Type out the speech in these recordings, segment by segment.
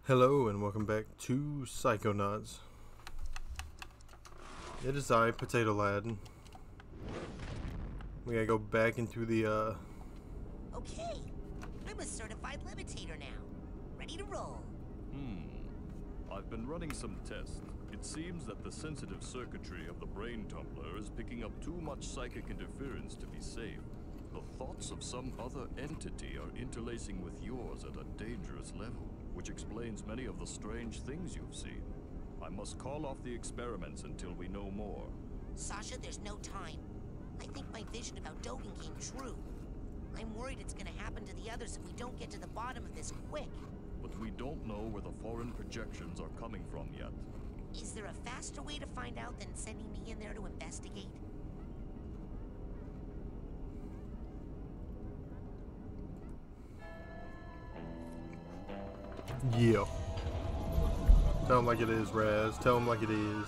Hello and welcome back to Psychonauts. It is I, Potato Lad. We gotta go back into the Okay, I'm a certified levitator now. Ready to roll. I've been running some tests. It seems that the sensitive circuitry of the brain tumbler is picking up too much psychic interference to be safe. The thoughts of some other entity are interlacing with yours at a dangerous level, which explains many of the strange things you've seen. I must call off the experiments until we know more. Sasha, there's no time. I think my vision about Dogen came true. I'm worried it's gonna happen to the others if we don't get to the bottom of this quick. But we don't know where the foreign projections are coming from yet. Is there a faster way to find out than sending me in there to investigate? yeah. Tell him like it is, Raz. Tell him like it is.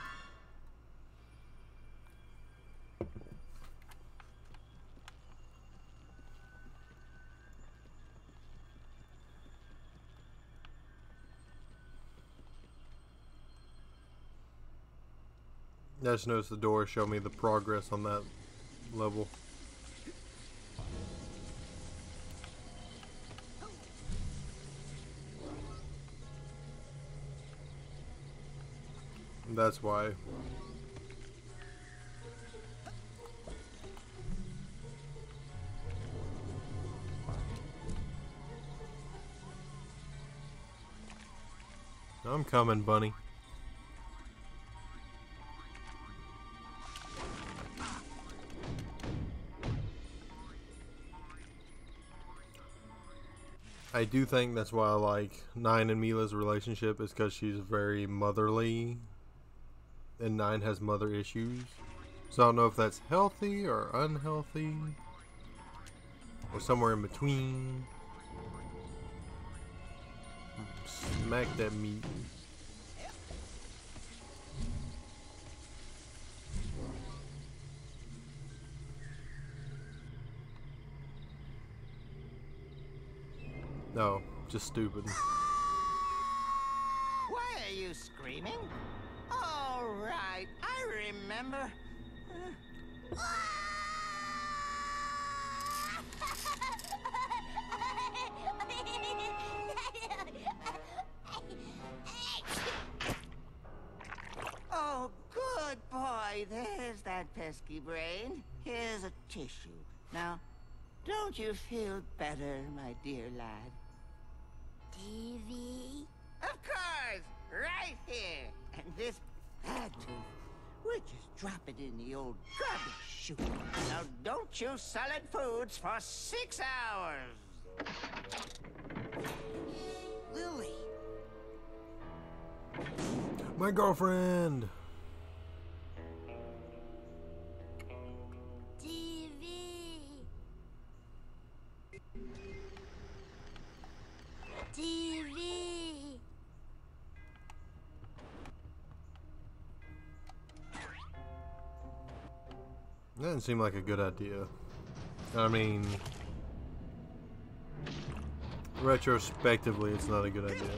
I just noticed the door show me the progress on that level. That's why. I'm coming, bunny. I do think that's why I like Nine and Mila's relationship, is because she's very motherly and Nine has mother issues. So I don't know if that's healthy or unhealthy or somewhere in between. Smack that meat. No, just stupid. Why are you screaming? All right, I remember. Oh, good boy. There's that pesky brain. Here's a tissue. Now, don't you feel better, my dear lad? TV? Of course! Right here! And this bad tooth, we'll just drop it in the old garbage chute. Now don't choose solid foods for 6 hours! Lily! My girlfriend! TV! TV! That doesn't seem like a good idea. I mean, retrospectively, it's not a good idea.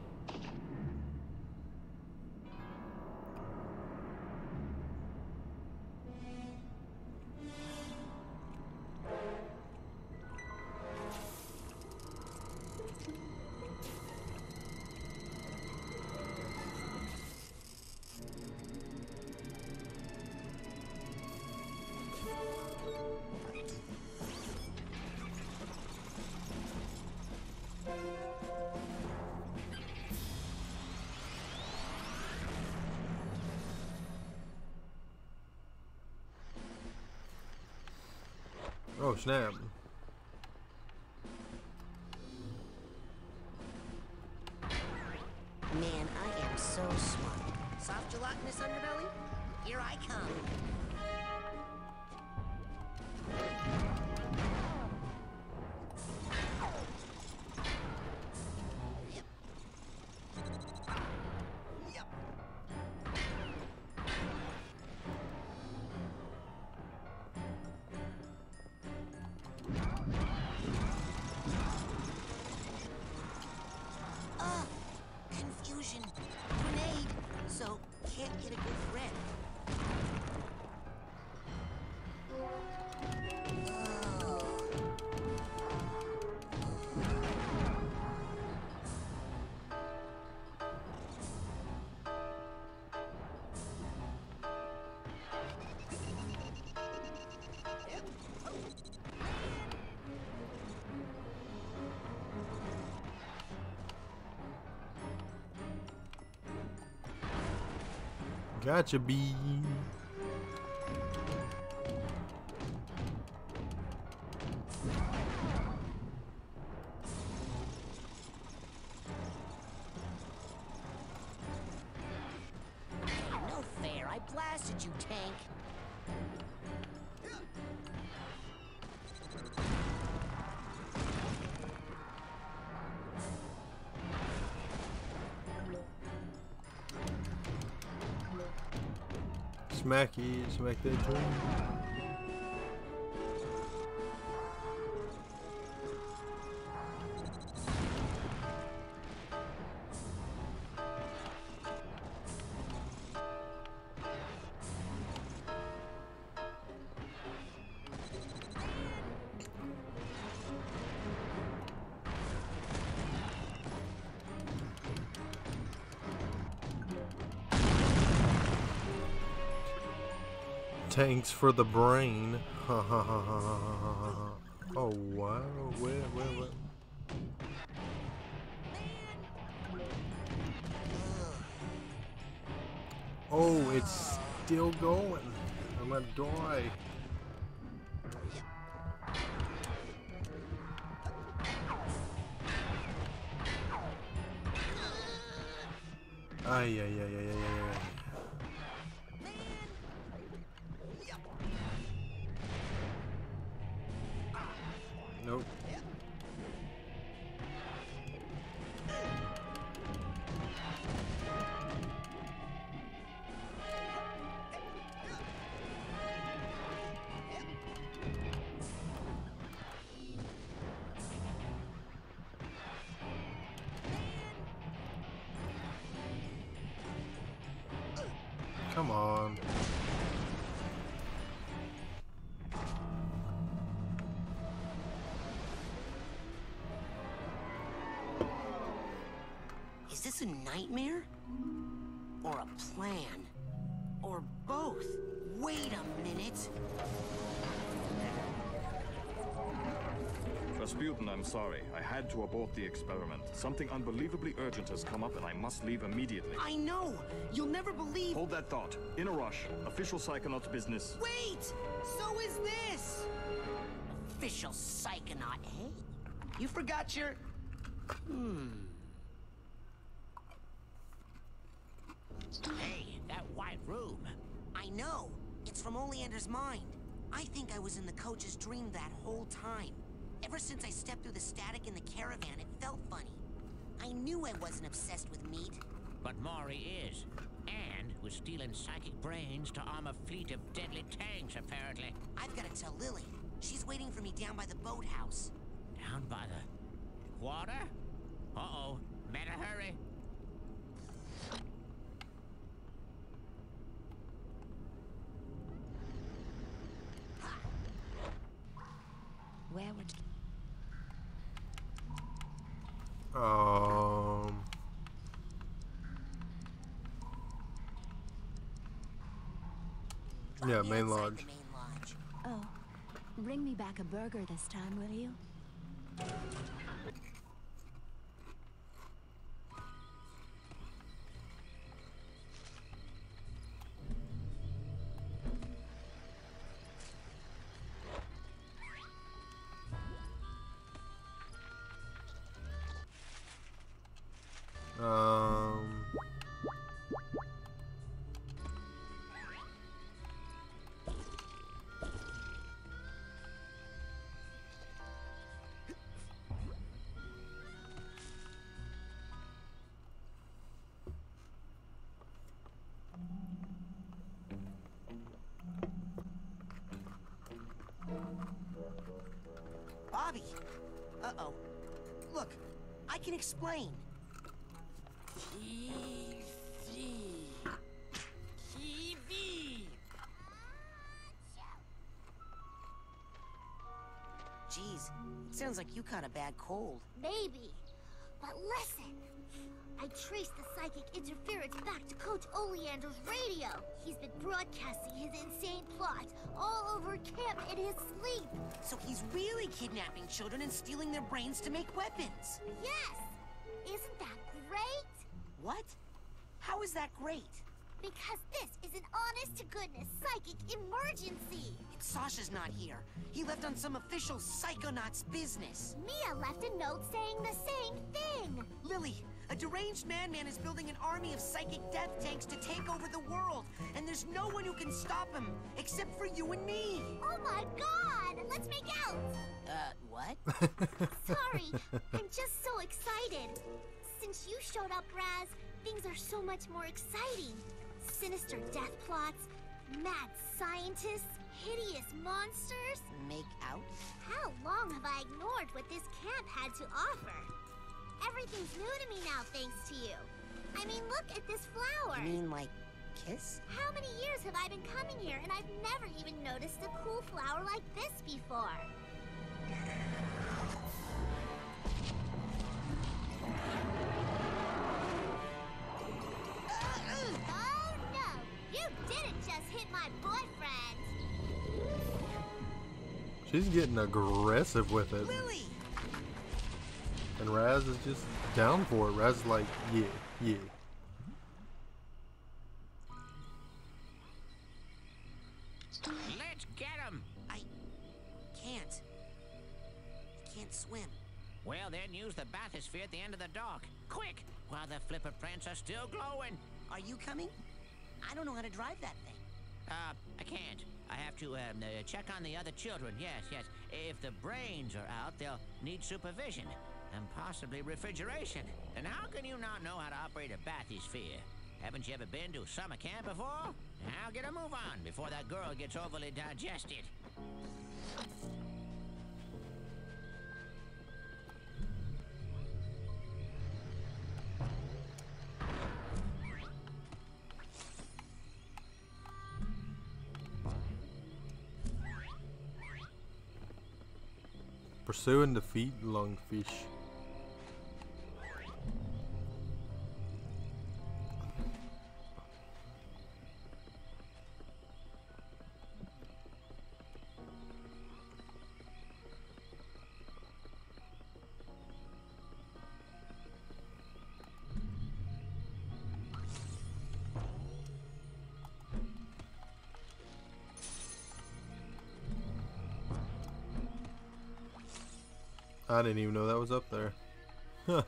Oh, snap. Man, I am so smart. Soft gelatinous underbelly? Here I come. fusion grenade, so can't get a good grip. Gotcha, bee. No fair, I blasted you, tank. Smack that joint. Tanks for the brain. Ha ha ha ha ha ha ha. Oh wow, where? Oh, it's still going. I'm gonna die. Ay, ay, ay, ay, ay, ay. Nope. Come on. Is this a nightmare? Or a plan? Or both? Wait a minute. Rasputin, I'm sorry. I had to abort the experiment. Something unbelievably urgent has come up and I must leave immediately. I know! You'll never believe— Hold that thought. In a rush. Official Psychonauts business. Wait! So is this! Official Psychonaut, eh? You forgot your— Hey, that white room. I know. It's from Oleander's mind. I think I was in the coach's dream that whole time. Ever since I stepped through the static in the caravan, it felt funny. I knew I wasn't obsessed with meat. But Maury is. And was stealing psychic brains to arm a fleet of deadly tanks, apparently. I've got to tell Lily. She's waiting for me down by the boathouse. Down by the water? Uh-oh. Better hurry. Where would... Yeah, Outside main the lodge. main lodge. Oh, bring me back a burger this time, will you? Bobby! Uh-oh. Look, I can explain. Jeez, it sounds like you caught a bad cold. Maybe. But listen. I traced the psychic interference back to Coach Oleander's radio. He's been broadcasting his insane plots all over camp in his sleep. So he's really kidnapping children and stealing their brains to make weapons. Yes! Isn't that great? What? How is that great? Because this is an honest-to-goodness psychic emergency. And Sasha's not here. He left on some official Psychonauts business. Mia left a note saying the same thing. Lily, a deranged madman is building an army of psychic death tanks to take over the world. And there's no one who can stop him, except for you and me. Oh my god! Let's make out! What? Sorry, I'm just so excited. Since you showed up, Raz, things are so much more exciting. Sinister death plots, mad scientists, hideous monsters. Make out? How long have I ignored what this camp had to offer? Everything's new to me now thanks to you. I mean, look at this flower. You mean like kiss? How many years have I been coming here and I've never even noticed a cool flower like this before? Oh no! You didn't just hit my boyfriend! She's getting aggressive with it. Lily! And Raz is just down for it. Raz is like, yeah, yeah. Let's get him. I can't. I can't swim. Well, then use the bathysphere at the end of the dock. Quick, while the flipper prints are still glowing. Are you coming? I don't know how to drive that thing. I can't. I have to check on the other children. Yes, yes. If the brains are out, they'll need supervision and possibly refrigeration. And how can you not know how to operate a bathysphere? Haven't you ever been to summer camp before? Now get a move on before that girl gets overly digested. Pursue and defeat lungfish. I didn't even know that was up there. Huh.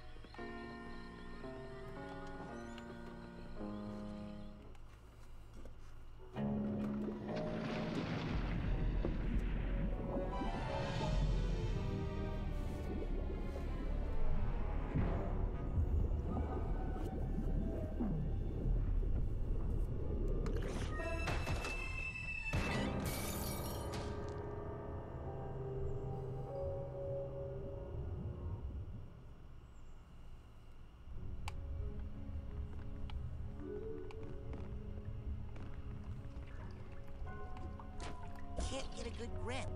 Can't get a good grip.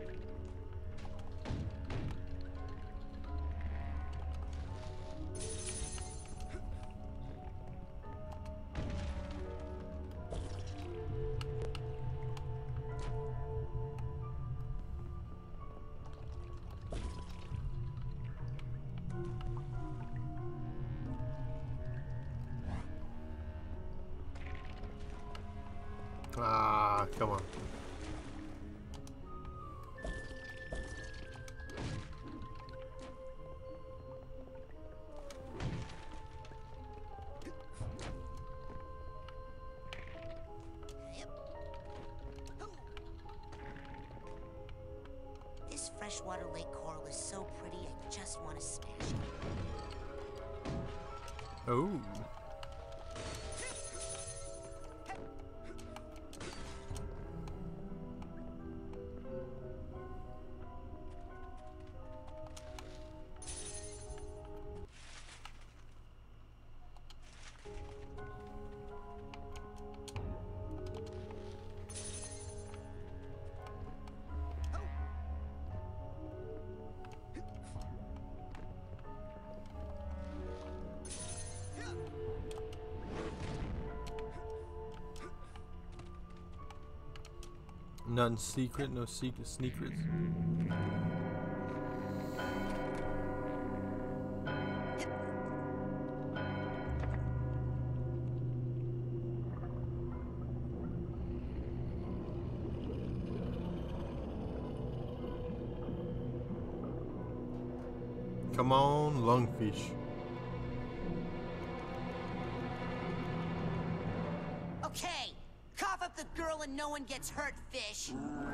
Ah, come on. This freshwater lake coral is so pretty, I just want to smash it. Oh. Nothing secret, no secret sneakers. Come on, lungfish. Okay, cough up the girl and no one gets hurt, fish.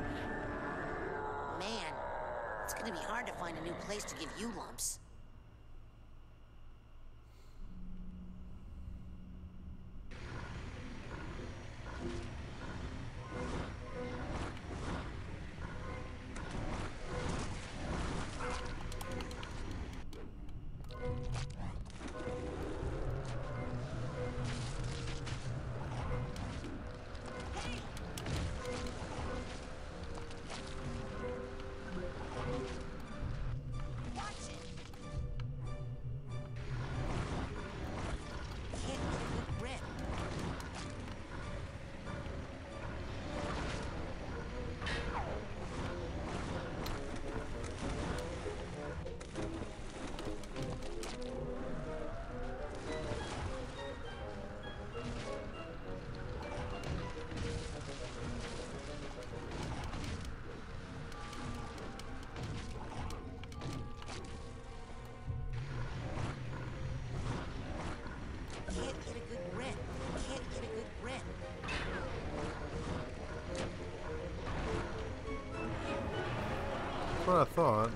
Man, it's gonna be hard to find a new place to give you lumps. That's what I thought.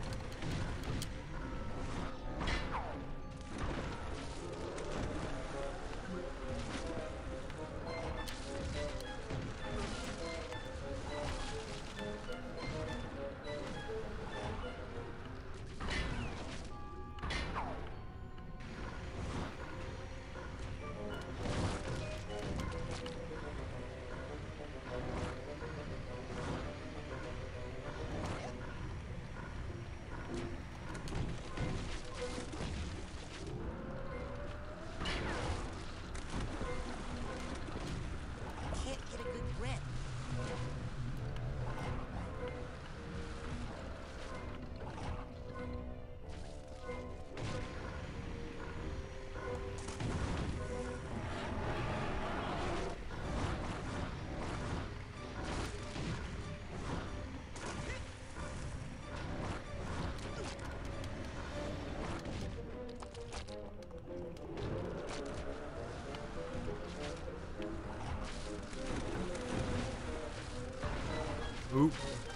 Oop.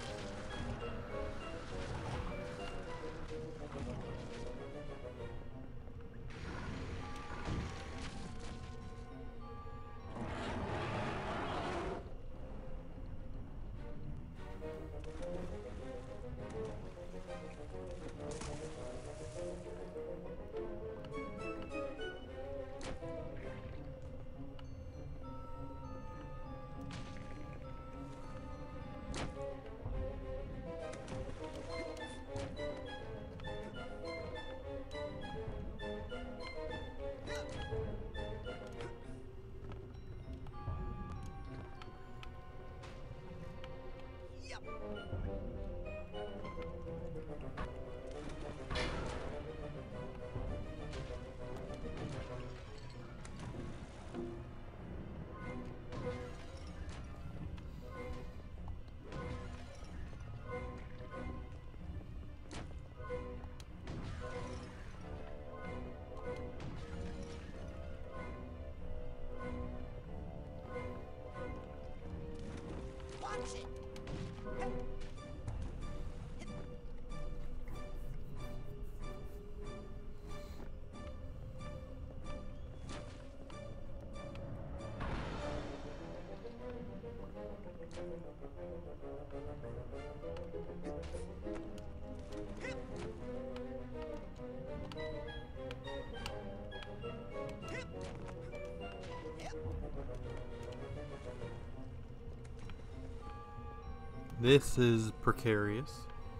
This is precarious,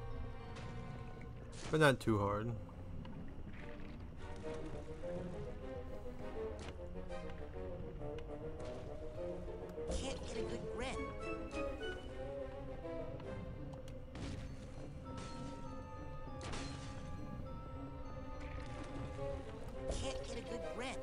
but not too hard. Can't get a good grip. Can't get a good grip.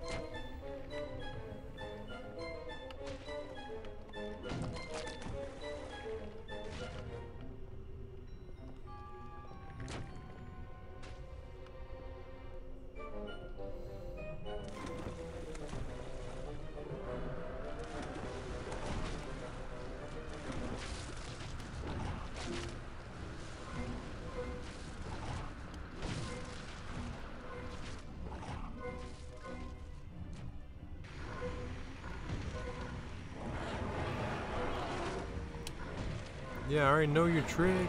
Yeah, I already know your trick.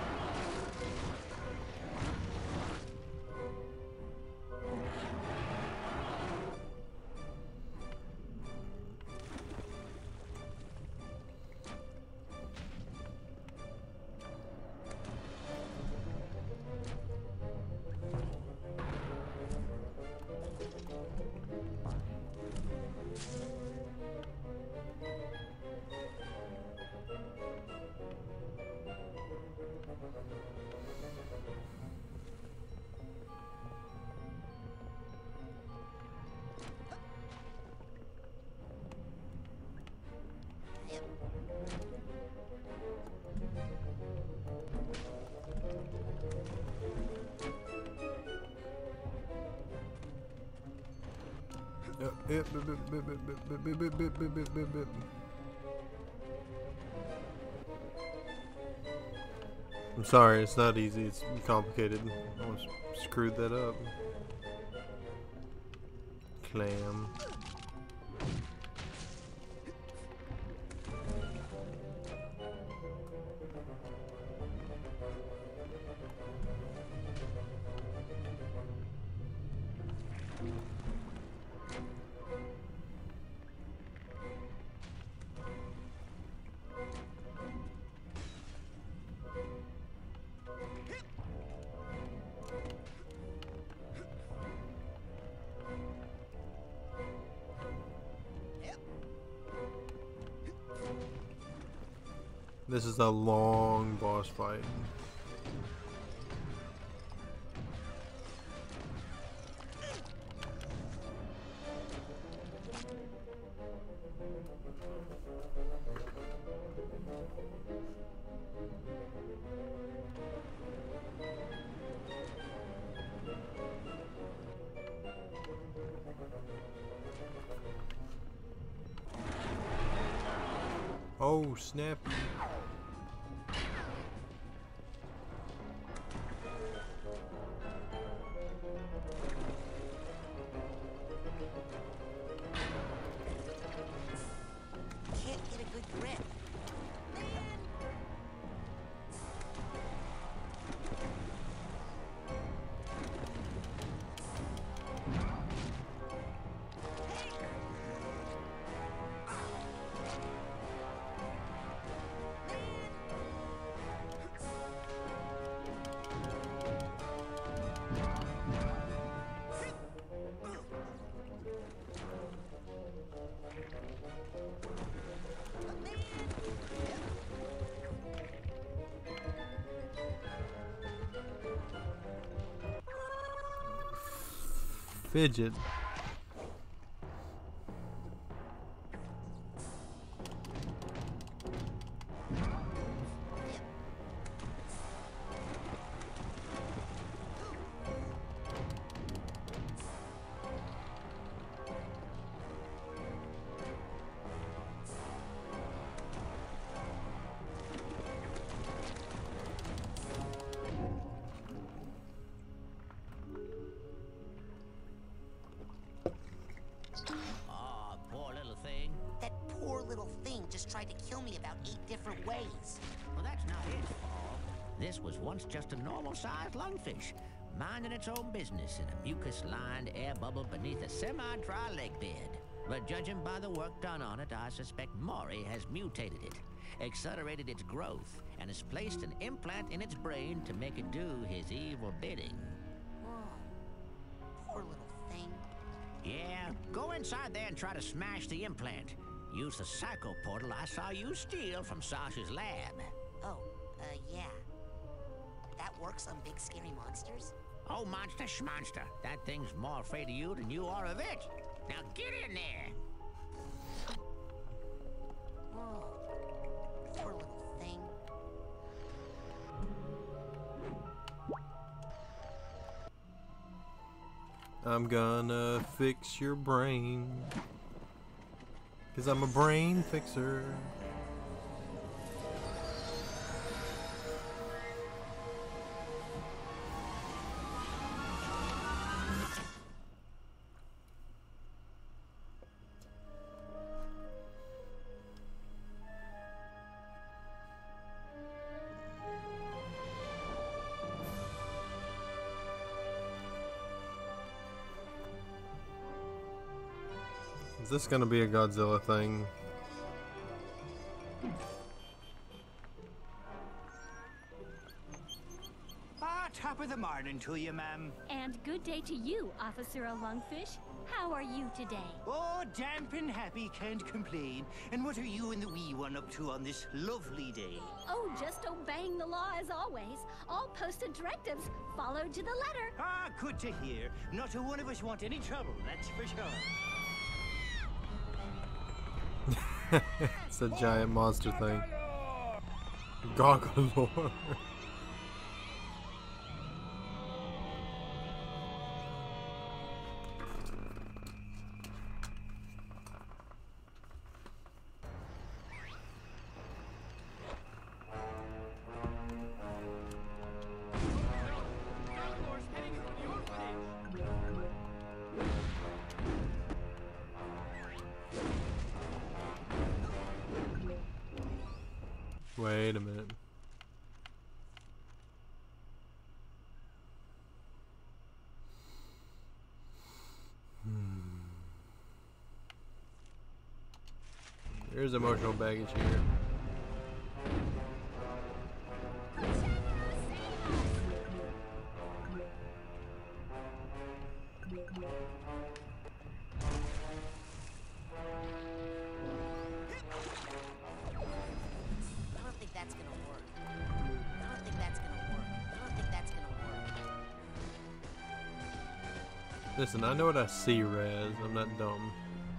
I'm sorry, it's not easy, it's complicated. I almost screwed that up. Clam. This is a long boss fight. Oh, snap. Can't get a good grip. Fidget. Oh, poor little thing. That poor little thing just tried to kill me about 8 different ways. Well, that's not its fault. This was once just a normal-sized lungfish, minding its own business in a mucus-lined air bubble beneath a semi-dry lake bed. But judging by the work done on it, I suspect Mori has mutated it, accelerated its growth, and has placed an implant in its brain to make it do his evil bidding. Poor little thing. Yeah, go inside there and try to smash the implant. Use the psycho portal I saw you steal from Sasha's lab. Oh, work some big scary monsters? Oh, monster schmonster. That thing's more afraid of you than you are of it. Now get in there. Oh, poor little thing. I'm gonna fix your brain. 'Cause I'm a brain fixer. Is this gonna be a Godzilla thing? Top of the morning to you, ma'am. And good day to you, Officer Lungfish. How are you today? Oh, damp and happy, can't complain. And what are you and the wee one up to on this lovely day? Oh, just obeying the law as always. All posted directives followed to the letter. Ah, good to hear. Not a one of us want any trouble, that's for sure. It's a giant monster thing. Goggalore. Wait a minute. There's emotional baggage here. Listen, I know what I see, Raz. I'm not dumb.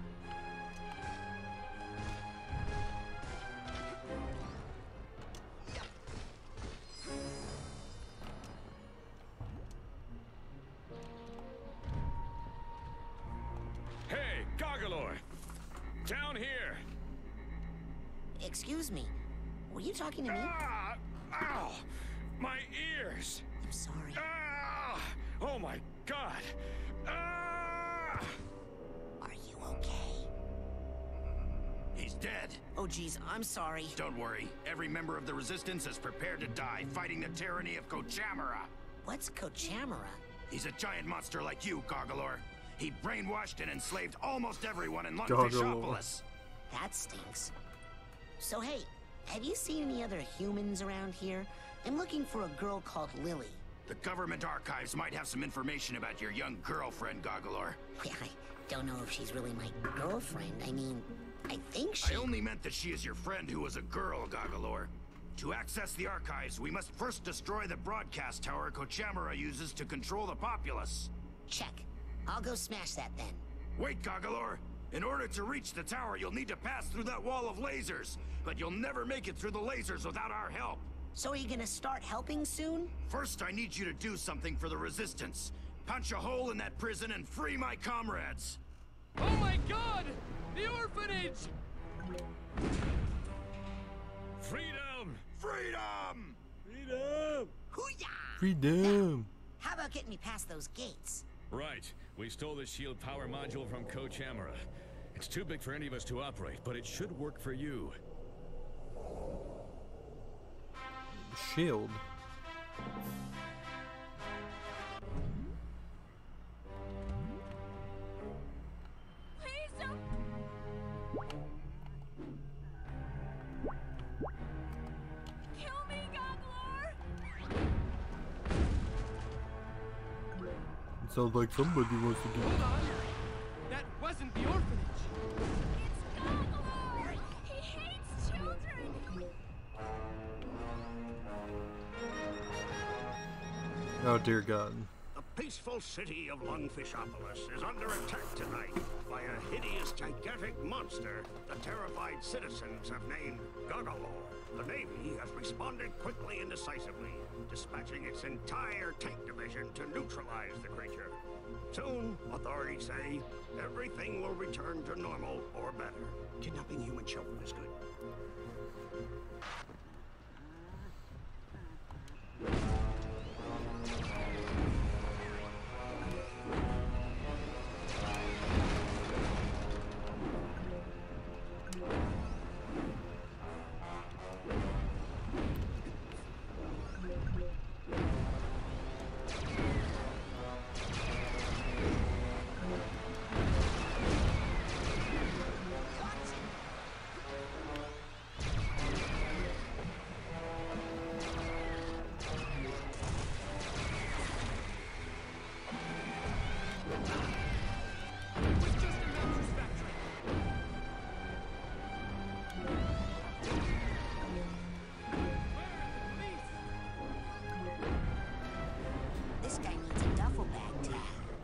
Hey, Goggalore! Down here! Excuse me. Were you talking to me? Ah! Ow! My ears! I'm sorry. Ah! Oh my god! Ah! Are you okay? He's dead. Oh, geez, I'm sorry. Don't worry. Every member of the Resistance is prepared to die, fighting the tyranny of Kochamara. What's Kochamara? He's a giant monster like you, Goggalore. He brainwashed and enslaved almost everyone in Lungfishopolis. That stinks. So, hey, have you seen any other humans around here? I'm looking for a girl called Lily. The government archives might have some information about your young girlfriend, Goggalore. I don't know if she's really my girlfriend. I mean, I think she... I only meant that she is your friend who was a girl, Goggalore. To access the archives, we must first destroy the broadcast tower Kochamara uses to control the populace. Check. I'll go smash that then. Wait, Goggalore! In order to reach the tower, you'll need to pass through that wall of lasers. But you'll never make it through the lasers without our help. So are you gonna start helping soon? First, I need you to do something for the Resistance. Punch a hole in that prison and free my comrades. Oh my god! The orphanage! Freedom! Freedom! Freedom! Hoo-yah! Freedom! How about getting me past those gates? Right. We stole the shield power module from Kochamara. It's too big for any of us to operate, but it should work for you. Shield. Please don't. Kill me, Goggalore! It sounds like somebody wants to Hold on! That wasn't the orphanage! It's Goggalore! He hates children! Oh dear God. The peaceful city of Lungfishopolis is under attack tonight by a hideous, gigantic monster the terrified citizens have named Goggalor. The Navy has responded quickly and decisively, dispatching its entire tank division to neutralize the creature. Soon, authorities say, everything will return to normal or better. Kidnapping human children is good. This guy needs a duffel bag tag.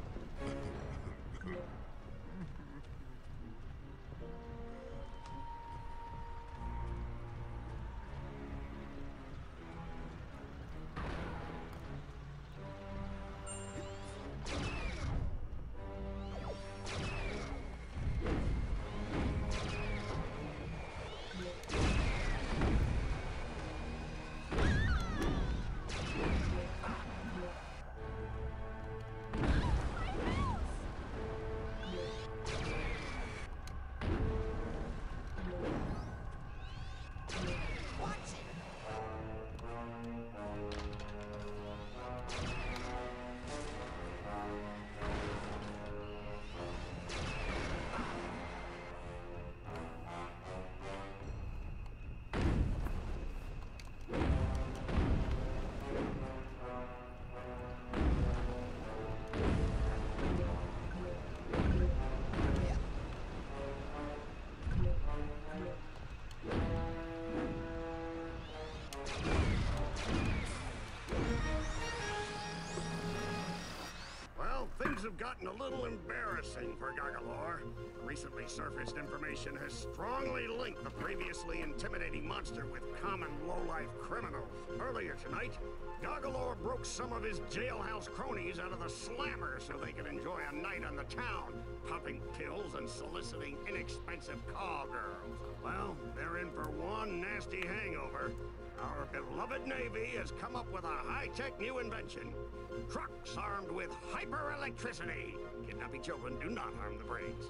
Things have gotten a little embarrassing for Goggalor. Recently surfaced information has strongly linked the previously intimidating monster with common low-life criminals. Earlier tonight, Goggalor broke some of his jailhouse cronies out of the slammer so they could enjoy a night on the town, popping pills and soliciting inexpensive call girls. Well, they're in for one nasty hangover. Our beloved Navy has come up with a high-tech new invention. Trucks armed with hyper-electricity. Kidnapping children do not harm the brains.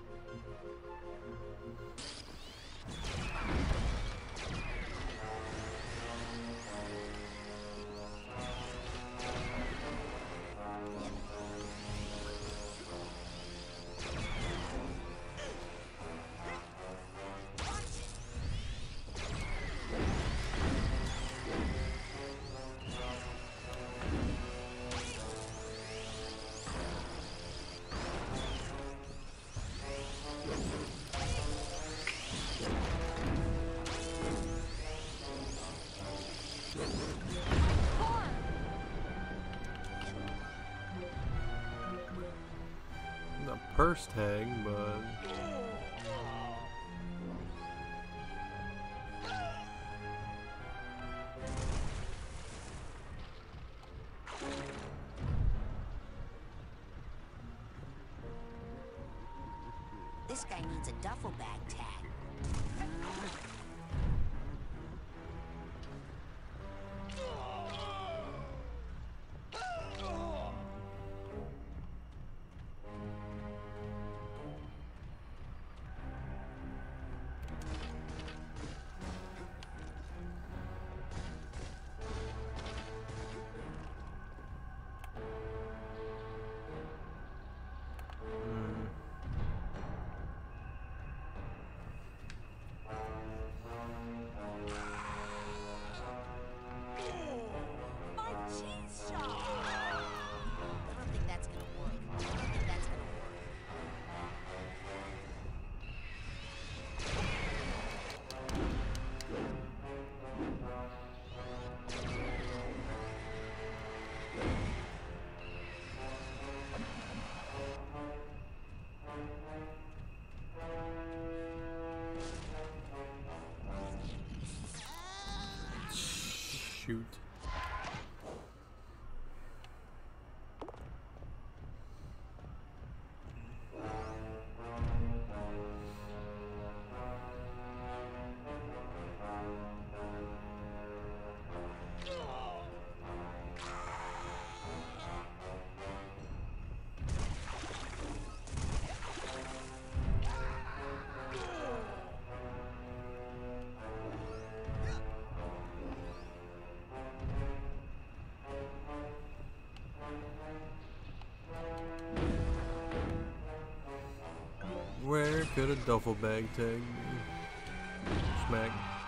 Purse tag, but This guy needs a duffel bag tag. Where could a duffel bag tag be? Smack.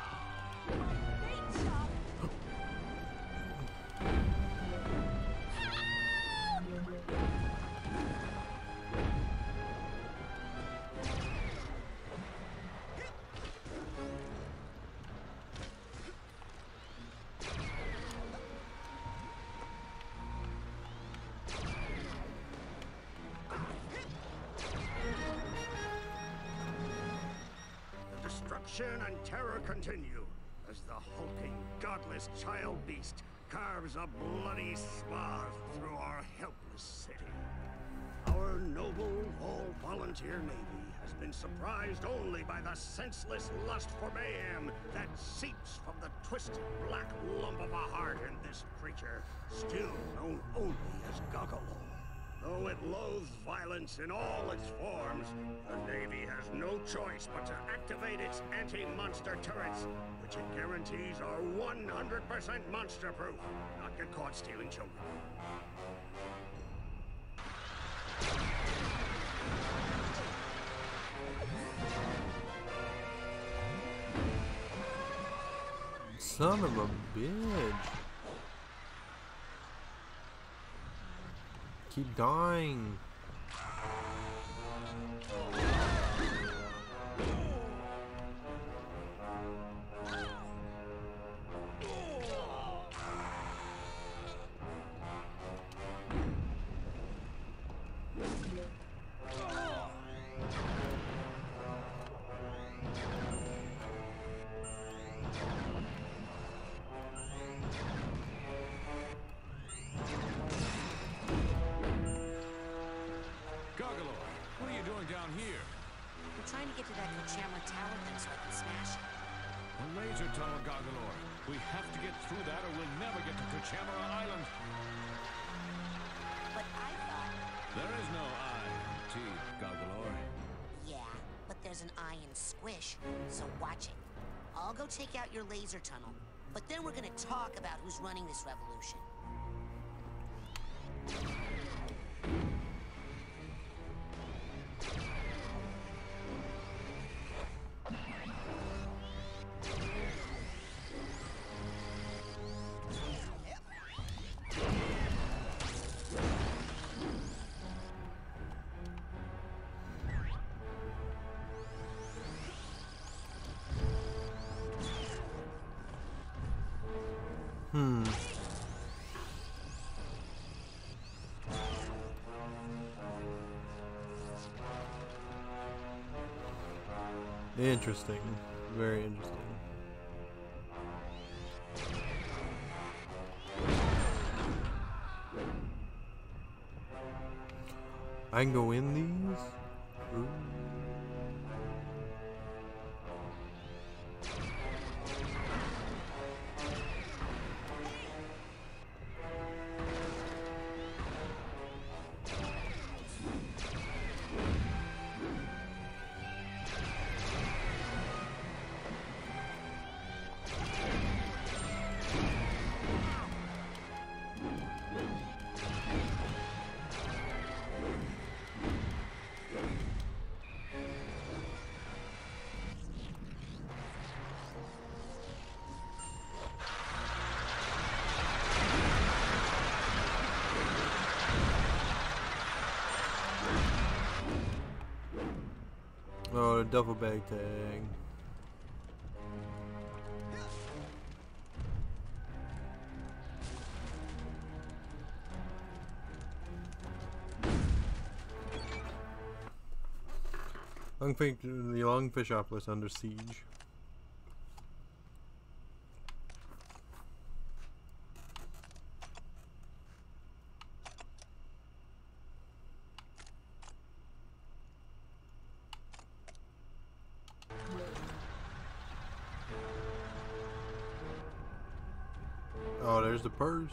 And terror continue as the hulking, godless child beast carves a bloody swath through our helpless city. Our noble, all-volunteer Navy has been surprised only by the senseless lust for mayhem that seeps from the twisted black lump of a heart in this creature, still known only as Goggalor. Though it loathes violence in all its forms, the Navy has no choice but to activate its anti-monster turrets, which it guarantees are 100% monster-proof, not get caught stealing children. Son of a bitch. Keep dying. Trying to get to that Kochamara tower thing so I can smash it. A laser tunnel, Goggalor. We have to get through that or we'll never get to Kochamara Island. But I thought... There is no I in Teeth, Goggalor. Yeah, but there's an I in Squish, so watch it. I'll go take out your laser tunnel, but then we're gonna talk about who's running this revolution. Interesting. Very interesting. I can go in these? Ooh. Oh, a duffel bag tag. The Lungfishopolis under siege. Oh, there's the purse.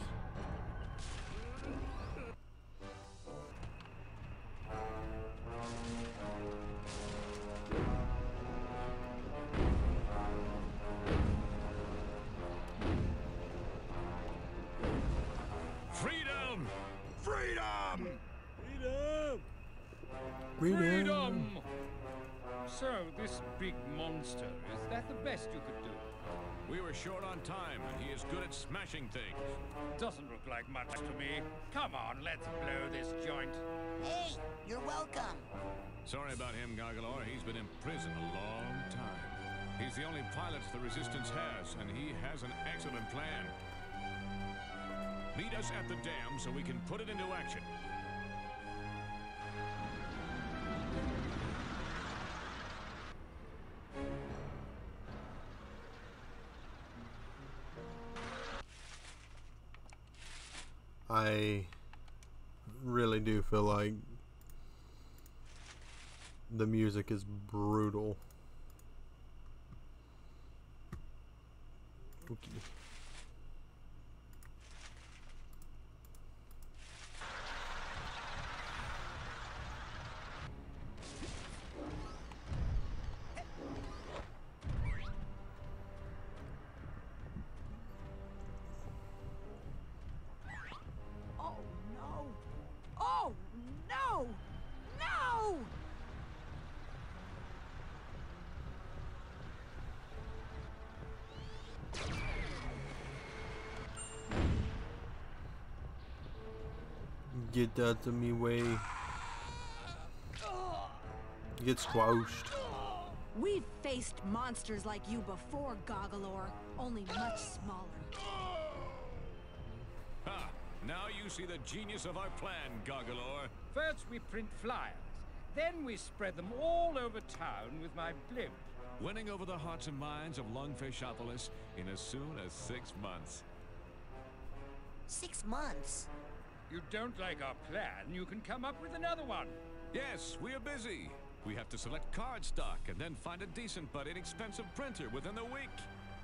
Freedom! Freedom! Freedom! Freedom! So, this big monster, is that the best you could do? We were short on time, and he is good at smashing things. Doesn't look like much to me. Come on, let's blow this joint. Hey, you're welcome. Sorry about him, Gargalor. He's been in prison a long time. He's the only pilot the Resistance has, and he has an excellent plan. Meet us at the dam so we can put it into action. I really do feel like the music is brutal. Okay. Oh no! Oh no! No! Get that to me way. Get squashed. We've faced monsters like you before, Goggalor, only much smaller. Ha! Now you see the genius of our plan, Gargalor. First we print flyers. Then we spread them all over town with my blimp. Winning over the hearts and minds of Lungfishopolis in as soon as 6 months. 6 months? You don't like our plan, you can come up with another one. Yes, we are busy. We have to select card stock and then find a decent but inexpensive printer within the week.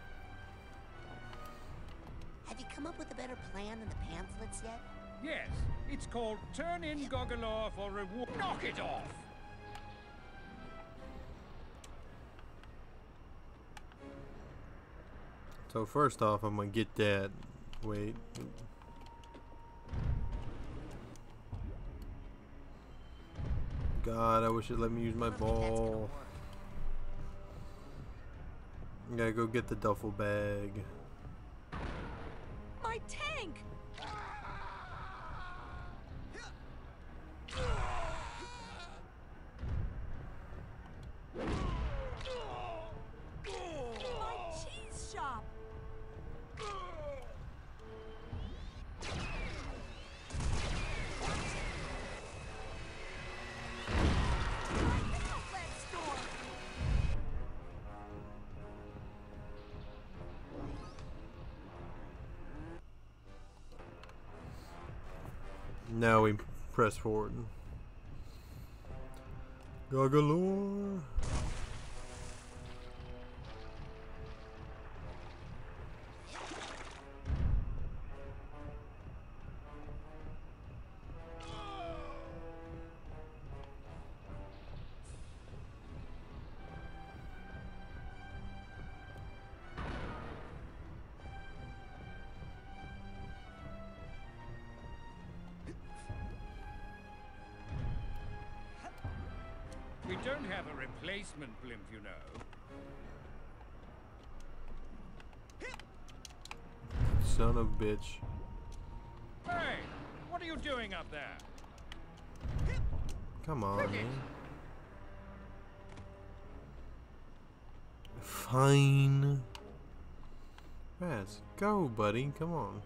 Have you come up with a better plan than the pamphlets yet? Yes, it's called Turn in Goggalor for Reward. Knock it off! So first off, I'm gonna get that. Wait. God, I wish it let me use my ball. I gotta go get the duffel bag. My tank! My cheese shop! Now we press forward. Goggalor. We don't have a replacement blimp, you know. Son of a bitch. Hey, what are you doing up there? Come on, man. Fine. Let's go, buddy. Come on.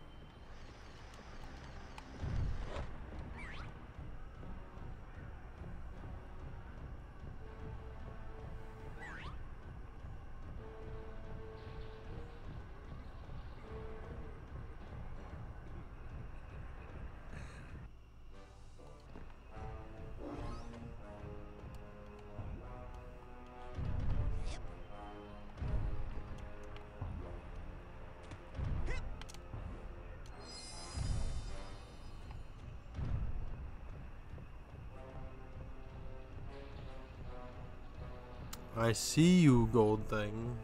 I see you, gold thing.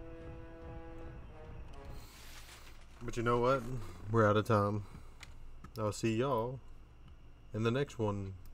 But you know what? We're out of time. I'll see y'all in the next one.